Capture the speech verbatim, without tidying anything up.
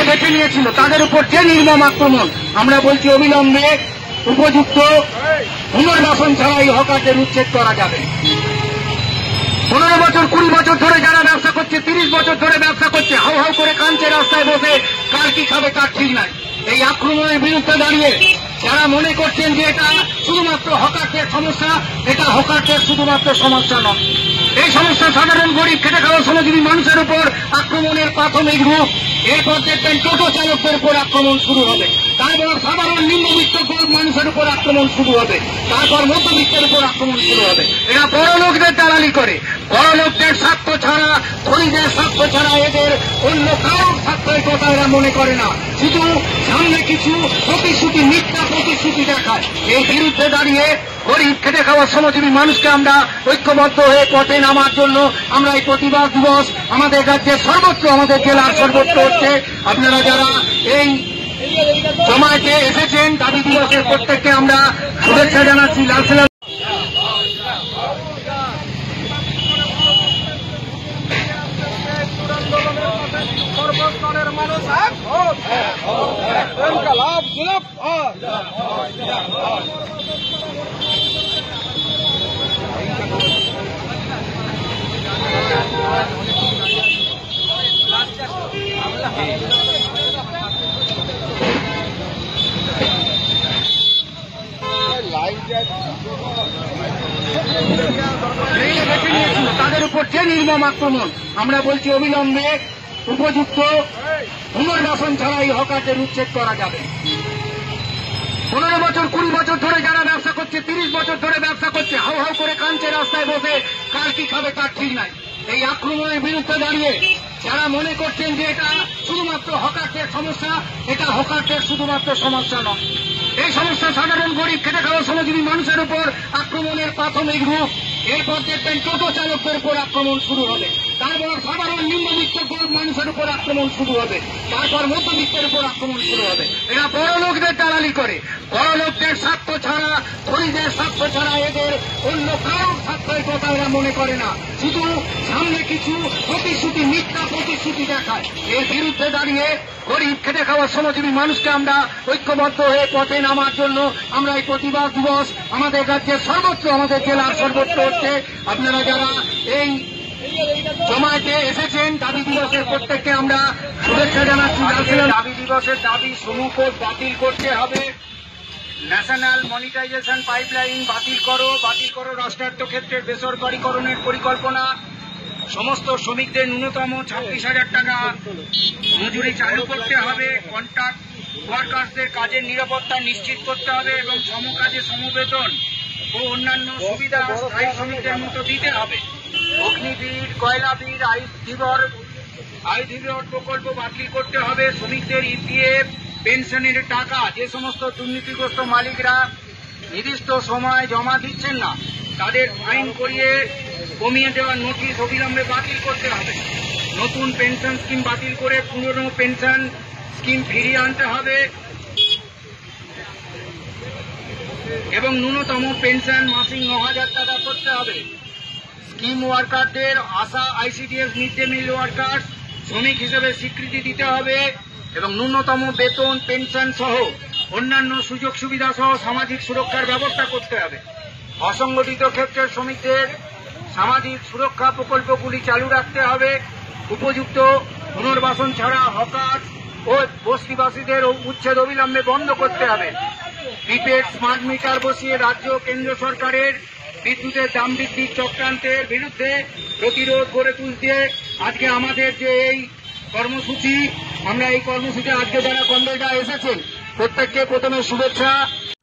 দিয়ে বেছে নিয়েছিল তাদের উপর যে নির্মম আক্রমণ, আমরা বলছি অবিলম্বে উপযুক্ত পুনর্বাসন ছাড়া এই হকারদের উচ্ছেদ করা যাবে। পনেরো বছর কুড়ি বছর ধরে যারা ব্যবসা করছে, তিরিশ বছর ধরে ব্যবসা করছে, হাউ হাউ করে কাঁদছে রাস্তায় বসে, কার কি খাবে তার ঠিক নাই। এই আক্রমণের বিরুদ্ধে দাঁড়িয়ে যারা মনে করছেন যে এটা শুধুমাত্র হকারদের সমস্যা, এটা হকারদের শুধুমাত্র সমস্যা নয়, এই সমস্যা সাধারণ গরিব খেটে খাওয়া শ্রমজীবী মানুষের উপর আক্রমণের প্রাথমিক রূপ। এরপর দেখবেন টোটো চালকদের উপর আক্রমণ শুরু হবে, তারপর সাধারণ নিম্নবিত্ত গরিব মানুষের উপর আক্রমণ শুরু হবে, তারপর মধ্যবিত্তের উপর আক্রমণ শুরু হবে। এরা বড় লোকদের দালালি করে, বড় লোকদের স্বার্থ ছাড়া, ধনীদের স্বার্থ ছাড়া এদের অন্য কারোর স্বার্থের কথা এরা মনে করে না, শুধু সামনে কিছু প্রতিশ্রুতি, মিথ্যা প্রতিশ্রুতি দেখায়। এই বিরুদ্ধে দাঁড়িয়ে গরিব খেটে খাওয়া শ্রমজীবী মানুষকে আমরা ঐক্যবদ্ধ হয়ে পথে নামার জন্য আমরা এই প্রতিবাদ দিবস আমাদের রাজ্যের সর্বত্র, আমাদের জেলার সর্বত্র হচ্ছে। আপনারা যারা এই জমায়েতে এসেছেন, দাবি দিবসের প্রত্যেককে আমরা শুভেচ্ছা জানাচ্ছি। লাল সর্বস্তরের মানুষ তাদের উপর যে নির্মম আক্রমণ, আমরা বলছি অবিলম্বে উপযুক্ত পুনর্বাসন ছাড়া এই হকারদের উচ্ছেদ করা যাবে। পনেরো বছর কুড়ি বছর ধরে যারা ব্যবসা করছে, তিরিশ বছর ধরে ব্যবসা করছে, হাউ হাউ করে কাঁদছে রাস্তায় বসে, কার কি খাবে তার ঠিক নাই। এই আক্রমণের বিরুদ্ধে দাঁড়িয়ে যারা মনে করছেন যে এটা শুধুমাত্র হকারদের সমস্যা, এটা হকারদের শুধুমাত্র সমস্যা নয়, এই সমস্যা সাধারণ গরিব খেটে খাওয়া শ্রমজীবী মানুষের উপর আক্রমণের প্রাথমিক রূপ। এরপর দেখবেন টোটো চালকদের উপর আক্রমণ শুরু হবে, তারপর সাধারণ নিম্নবিত্ত গরিব মানুষের উপর আক্রমণ শুরু হবে, তারপর মধ্যবিত্তের উপর আক্রমণ শুরু হবে। এরা বড় লোকদের দালালি করে, বড় লোকদের স্বার্থ ছাড়া, ধনীদের স্বার্থ ছাড়া এদের অন্য কারোর স্বার্থের কথা এরা মনে করে না, শুধু সামনে কিছু প্রতিশ্রুতি, মিথ্যা প্রতিশ্রুতি দেখায়। এর বিরুদ্ধে দাঁড়িয়ে গরিব খেটে খাওয়া শ্রমজীবী মানুষকে আমরা ঐক্যবদ্ধ হয়ে পথে নামার জন্য আমরা এই প্রতিবাদ দিবস আমাদের রাজ্যের সর্বত্র, আমাদের জেলার সর্বত্র হচ্ছে। আপনারা যারা এই জমায়েতে এসেছেন, দাবি দিবসের প্রত্যেককে আমরা শুভেচ্ছা জানাচ্ছি। দাবি দিবসের দাবি সমূহ বাতিল করতে হবে, ন্যাশনাল মনিটাইজেশন পাইপলাইন বাতিল করো, বাতিল করো রাষ্ট্রায়ত্ত ক্ষেত্রের বেসরকারীকরণের পরিকল্পনা, সমস্ত শ্রমিকদের ন্যূনতম ছাব্বিশ হাজার টাকা মজুরি চালু করতে হবে, কন্ট্রাক্ট ওয়ার্কার্সদের কাজের নিরাপত্তা নিশ্চিত করতে হবে এবং সমকাজে সমবেতন ও অন্যান্য সুবিধা স্থায়ী শ্রমিকদের মতো দিতে হবে। অগ্নিবীর, কয়লাবীর, আইধীবর আইধীবর প্রকল্প বাতিল করতে হবে। শ্রমিকদের ইপিএফ পেনশনের টাকা যে সমস্ত দুর্নীতিগ্রস্ত মালিকরা নির্দিষ্ট সময় জমা দিচ্ছেন না, তাদের ফাইন করিয়ে কমিয়ে দেওয়ার নোটিশ অবিলম্বে বাতিল করতে হবে। নতুন পেনশন স্কিম বাতিল করে পুরনো পেনশন স্কিম ফিরিয়ে আনতে হবে এবং ন্যূনতম পেনশন মাসিক ন হাজার টাকা করতে হবে। স্কিম ওয়ার্কারদের ASHA, ICDS, mid day meal worker শ্রমিক হিসেবে স্বীকৃতি দিতে হবে এবং ন্যূনতম বেতন, পেনশন সহ অন্যান্য সুযোগ সুবিধা সহ সামাজিক সুরক্ষার ব্যবস্থা করতে হবে। অসংগঠিত ক্ষেত্রের শ্রমিকদের সামাজিক সুরক্ষা প্রকল্পগুলি চালু রাখতে হবে। উপযুক্ত পুনর্বাসন ছাড়া হকার ও বস্তিবাসীদের উচ্ছেদ অবিলম্বে বন্ধ করতে হবে। প্রিপেড স্মার্ট মিটার বসিয়ে রাজ্য কেন্দ্র সরকারের বিদ্যুতের দাম বৃদ্ধির চক্রান্তের বিরুদ্ধে প্রতিরোধ গড়ে তুলতে আজকে আমাদের যে এই কর্মসূচি, আমরা এই কর্মসূচি আজকে যারা কমরেডরা এসেছেন প্রত্যেককে প্রথমে শুভেচ্ছা।